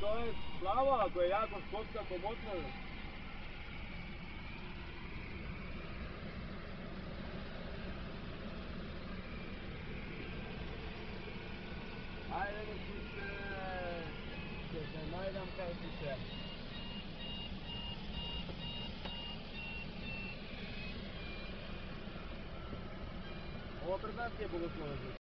to je plava, ako je jako škopska, komotna. Ajde da se najdam kaj ti se. Ovo pred nas je Bogoslovac.